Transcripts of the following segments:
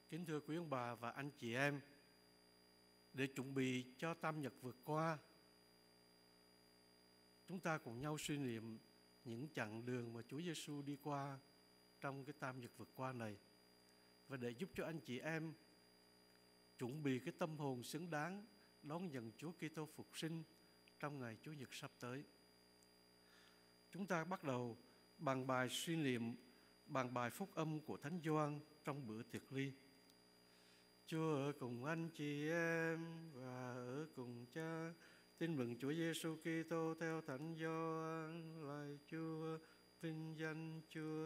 Kính thưa quý ông bà và anh chị em, để chuẩn bị cho Tam Nhật vượt qua, chúng ta cùng nhau suy niệm những chặng đường mà Chúa Giêsu đi qua trong cái Tam Nhật vượt qua này, và để giúp cho anh chị em chuẩn bị cái tâm hồn xứng đáng đón nhận Chúa Kitô phục sinh trong ngày Chủ nhật sắp tới. Chúng ta bắt đầu bằng bài suy niệm bằng bài phúc âm của Thánh Gioan trong bữa tiệc ly. Chúa ở cùng anh chị em và ở cùng Cha. Tin mừng Chúa Giêsu Kitô theo Thánh Gioan. Lạy Chúa, vinh danh Chúa.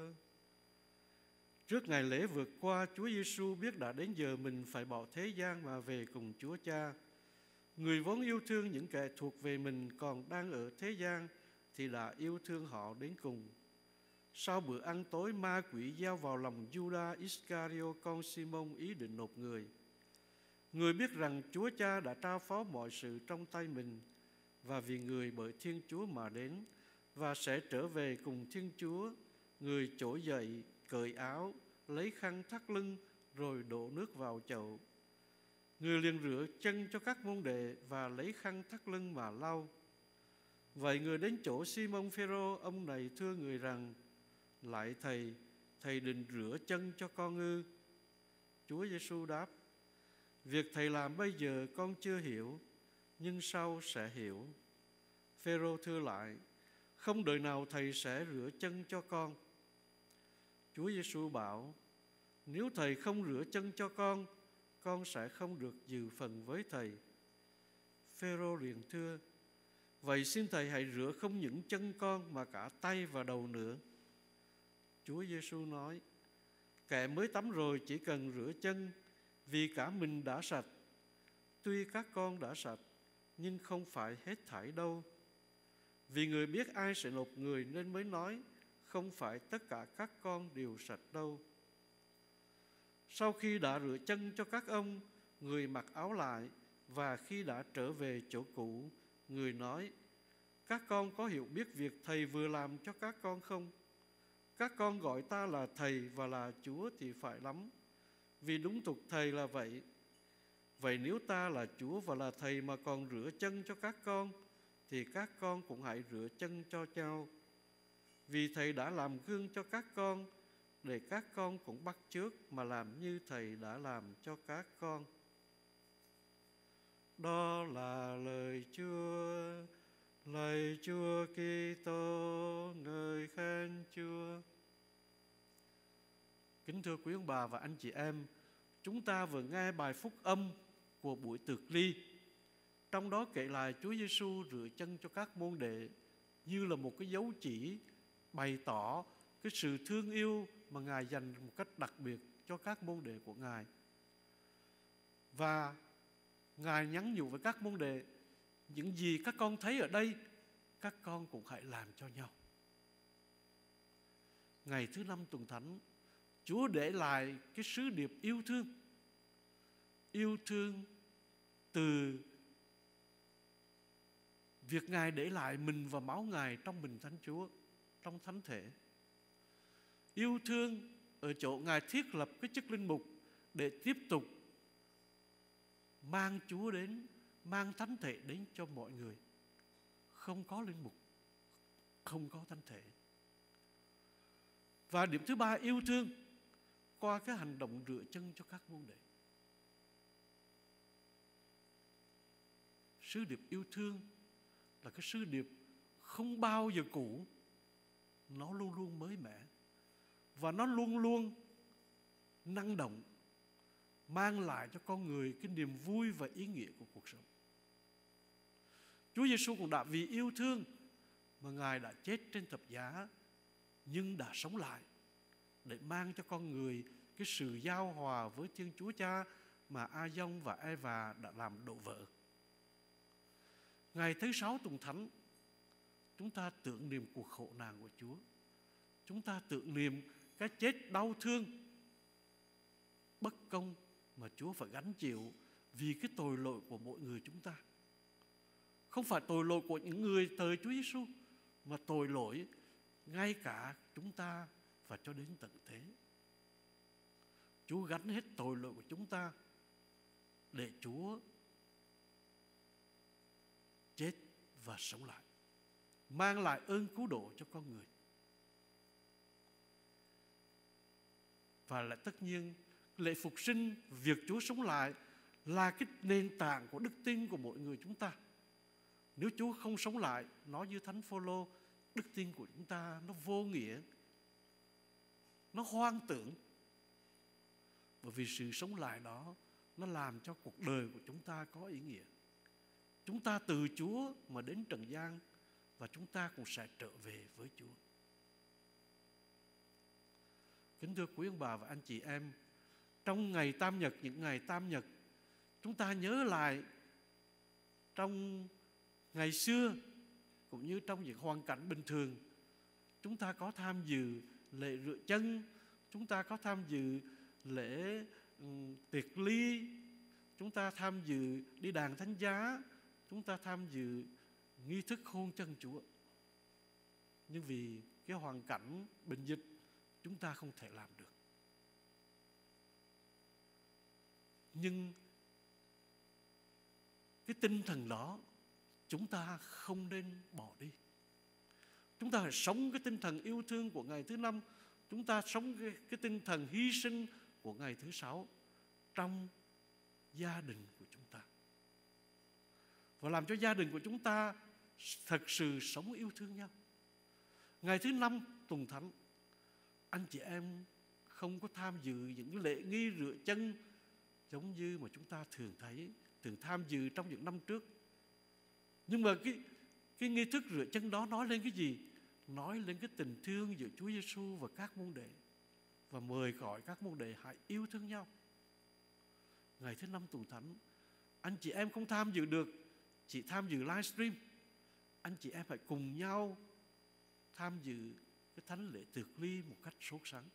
Trước ngày lễ vượt qua, Chúa Giêsu biết đã đến giờ mình phải bỏ thế gian mà về cùng Chúa Cha. Người vốn yêu thương những kẻ thuộc về mình còn đang ở thế gian thì đã yêu thương họ đến cùng. Sau bữa ăn tối, ma quỷ gieo vào lòng Judas Iscariot con Simon ý định nộp người. Người biết rằng Chúa Cha đã trao phó mọi sự trong tay mình, và vì người bởi Thiên Chúa mà đến và sẽ trở về cùng Thiên Chúa. Người trỗi dậy, cởi áo, lấy khăn thắt lưng rồi đổ nước vào chậu. Người liền rửa chân cho các môn đệ và lấy khăn thắt lưng mà lau. Vậy người đến chỗ Simon Phêrô, ông này thưa người rằng: Lạy Thầy, Thầy định rửa chân cho con ư? Chúa Giêsu đáp: Việc Thầy làm bây giờ con chưa hiểu, nhưng sau sẽ hiểu. Phêrô thưa lại: Không đời nào Thầy sẽ rửa chân cho con. Chúa Giêsu bảo: Nếu Thầy không rửa chân cho con sẽ không được dự phần với Thầy. Phêrô liền thưa: Vậy xin Thầy hãy rửa không những chân con mà cả tay và đầu nữa. Chúa Giêsu nói: Kẻ mới tắm rồi chỉ cần rửa chân, vì cả mình đã sạch. Tuy các con đã sạch, nhưng không phải hết thảy đâu. Vì người biết ai sẽ nộp người nên mới nói: Không phải tất cả các con đều sạch đâu. Sau khi đã rửa chân cho các ông, người mặc áo lại, và khi đã trở về chỗ cũ, người nói: Các con có hiểu biết việc Thầy vừa làm cho các con không? Các con gọi ta là Thầy và là Chúa thì phải lắm, vì đúng tục Thầy là vậy. Vậy nếu ta là Chúa và là Thầy mà còn rửa chân cho các con, thì các con cũng hãy rửa chân cho nhau. Vì Thầy đã làm gương cho các con, để các con cũng bắt chước mà làm như Thầy đã làm cho các con. Đó là lời Chúa. Lạy Chúa Kitô, ngợi khen Chúa. Kính thưa quý ông bà và anh chị em, chúng ta vừa nghe bài phúc âm của buổi tiệc ly. Trong đó kể lại Chúa Giêsu rửa chân cho các môn đệ như là một cái dấu chỉ bày tỏ cái sự thương yêu mà Ngài dành một cách đặc biệt cho các môn đệ của Ngài. Và Ngài nhắn nhủ với các môn đệ: những gì các con thấy ở đây, các con cũng hãy làm cho nhau. Ngày thứ 5 tuần thánh, Chúa để lại cái sứ điệp yêu thương. Yêu thương từ việc Ngài để lại mình và máu Ngài trong mình Thánh Chúa, trong thánh thể. Yêu thương ở chỗ Ngài thiết lập cái chức linh mục để tiếp tục mang Chúa đến, mang thánh thể đến cho mọi người. Không có linh mục, không có thánh thể. Và điểm thứ ba, yêu thương qua cái hành động rửa chân cho các môn đệ. Sứ điệp yêu thương là cái sứ điệp không bao giờ cũ. Nó luôn luôn mới mẻ, và nó luôn luôn năng động, mang lại cho con người cái niềm vui và ý nghĩa của cuộc sống. Chúa Giêsu cũng đã vì yêu thương mà Ngài đã chết trên thập giá, nhưng đã sống lại để mang cho con người cái sự giao hòa với Thiên Chúa Cha mà A-dông và Eva đã làm đổ vỡ. Ngày thứ 6 tuần thánh, chúng ta tưởng niệm cuộc khổ nạn của Chúa. Chúng ta tưởng niệm cái chết đau thương, bất công mà Chúa phải gánh chịu vì cái tội lỗi của mỗi người chúng ta. Không phải tội lỗi của những người thời Chúa Giêsu, mà tội lỗi ngay cả chúng ta và cho đến tận thế. Chúa gánh hết tội lỗi của chúng ta để Chúa chết và sống lại, mang lại ơn cứu độ cho con người. Và lại tất nhiên lễ phục sinh, việc Chúa sống lại là cái nền tảng của đức tin của mỗi người chúng ta. Nếu Chúa không sống lại, nói như Thánh Phaolô, đức tin của chúng ta nó vô nghĩa, nó hoang tưởng. Bởi vì sự sống lại đó nó làm cho cuộc đời của chúng ta có ý nghĩa. Chúng ta từ Chúa mà đến trần gian, và chúng ta cũng sẽ trở về với Chúa. Kính thưa quý ông bà và anh chị em, trong ngày Tam Nhật, những ngày Tam Nhật, chúng ta nhớ lại trong ngày xưa cũng như trong những hoàn cảnh bình thường, chúng ta có tham dự lễ rửa chân, chúng ta có tham dự lễ tiệc ly, chúng ta tham dự đi đàn thánh giá, chúng ta tham dự nghi thức hôn chân Chúa. Nhưng vì cái hoàn cảnh bệnh dịch, chúng ta không thể làm được. Nhưng cái tinh thần đó chúng ta không nên bỏ đi. Chúng ta phải sống cái tinh thần yêu thương của ngày thứ năm. Chúng ta sống cái tinh thần hy sinh của ngày thứ sáu trong gia đình của chúng ta, và làm cho gia đình của chúng ta thật sự sống yêu thương nhau. Ngày thứ năm tuần thánh, anh chị em không có tham dự những lễ nghi rửa chân giống như mà chúng ta thường tham dự trong những năm trước. Nhưng mà cái nghi thức rửa chân đó nói lên cái gì? Nói lên cái tình thương giữa Chúa Giêsu và các môn đệ, và mời gọi các môn đệ hãy yêu thương nhau. Ngày thứ năm tuần thánh, anh chị em không tham dự được, chỉ tham dự livestream, anh chị em hãy cùng nhau tham dự cái thánh lễ tiệc ly một cách sốt sắng.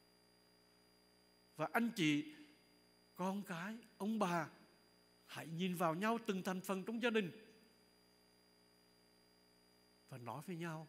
Và anh chị, con cái, ông bà hãy nhìn vào nhau từng thành phần trong gia đình và nói với nhau: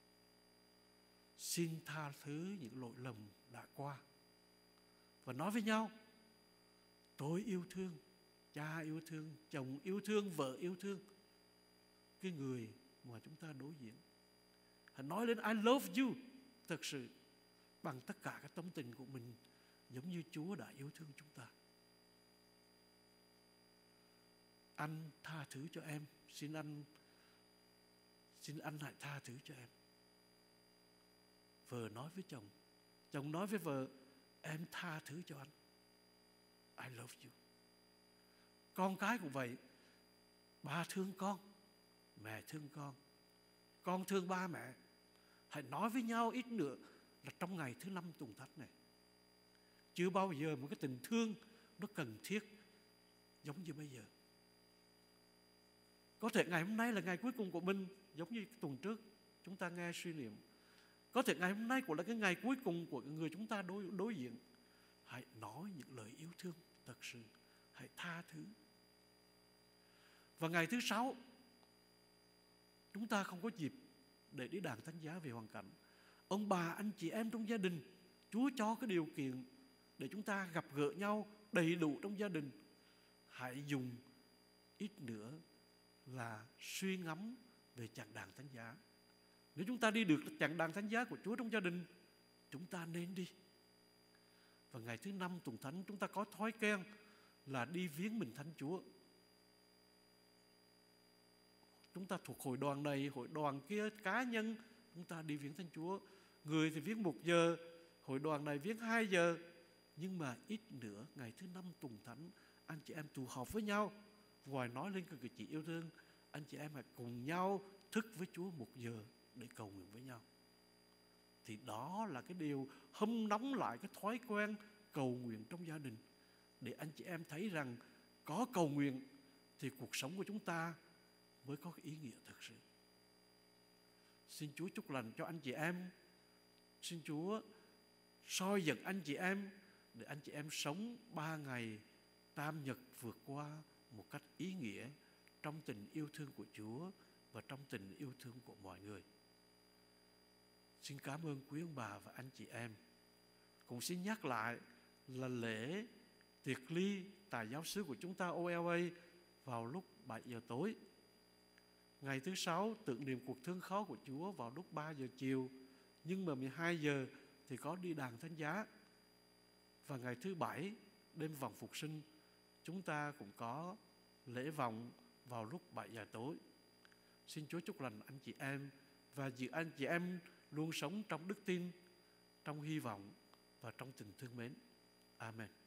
xin tha thứ những lỗi lầm đã qua. Và nói với nhau: tôi yêu thương, cha yêu thương, chồng yêu thương, vợ yêu thương cái người mà chúng ta đối diện. Hãy nói lên I love you thật sự, bằng tất cả cái tâm tình của mình, giống như Chúa đã yêu thương chúng ta. Anh tha thứ cho em, xin anh hãy tha thứ cho em. Vợ nói với chồng, chồng nói với vợ: em tha thứ cho anh, I love you. Con cái cũng vậy, ba thương con, mẹ thương con thương ba mẹ. Hãy nói với nhau ít nữa là trong ngày thứ năm tuần thánh này, chưa bao giờ một cái tình thương nó cần thiết giống như bây giờ. Có thể ngày hôm nay là ngày cuối cùng của mình, giống như tuần trước chúng ta nghe suy niệm. Có thể ngày hôm nay cũng là cái ngày cuối cùng của người chúng ta đối diện. Hãy nói những lời yêu thương thật sự, hãy tha thứ. Và ngày thứ sáu, chúng ta không có dịp để đi đàn thánh giá về hoàn cảnh. Ông bà, anh chị em trong gia đình, Chúa cho cái điều kiện để chúng ta gặp gỡ nhau đầy đủ trong gia đình. Hãy dùng ít nữa là suy ngẫm về chặng đàn thánh giá. Nếu chúng ta đi được chặng đàn thánh giá của Chúa trong gia đình, chúng ta nên đi. Và ngày thứ năm tuần thánh, chúng ta có thói quen là đi viếng mình thánh Chúa. Chúng ta thuộc hội đoàn này, hội đoàn kia, cá nhân, chúng ta đi viếng thánh Chúa. Người thì viếng 1 giờ, hội đoàn này viếng 2 giờ. Nhưng mà ít nữa, ngày thứ năm tuần thánh, anh chị em tụ họp với nhau. Ngoài nói lên cái cử chỉ yêu thương, anh chị em hãy cùng nhau thức với Chúa 1 giờ để cầu nguyện với nhau. Thì đó là cái điều hâm nóng lại cái thói quen cầu nguyện trong gia đình, để anh chị em thấy rằng có cầu nguyện thì cuộc sống của chúng ta mới có ý nghĩa thực sự. Xin Chúa chúc lành cho anh chị em. Xin Chúa soi dẫn anh chị em để anh chị em sống 3 ngày Tam Nhật vượt qua một cách ý nghĩa trong tình yêu thương của Chúa và trong tình yêu thương của mọi người. Xin cảm ơn quý ông bà và anh chị em. Cũng xin nhắc lại là lễ tiệc ly tại giáo xứ của chúng ta OLA vào lúc 7 giờ tối. Ngày thứ Sáu tưởng niệm cuộc thương khó của Chúa vào lúc 3 giờ chiều, nhưng mà 12 giờ thì có đi đàn thánh giá. Và ngày thứ Bảy đêm vòng phục sinh, chúng ta cũng có lễ vòng vào lúc 7 giờ tối. Xin Chúa chúc lành anh chị em và giữ anh chị em luôn sống trong đức tin, trong hy vọng và trong tình thương mến. Amen.